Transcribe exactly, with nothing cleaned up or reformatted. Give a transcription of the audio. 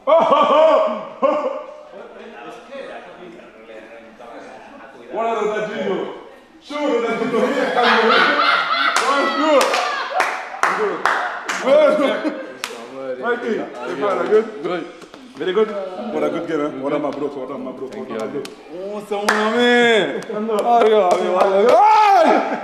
Guarda da Gino. Sure da Gino. Good. Good. Good. Mikey, good. Good. Very good. What a good game, eh? What a my bro, what a my bro, what a my bro. Oh, someone, man. Oh, yeah, I mean,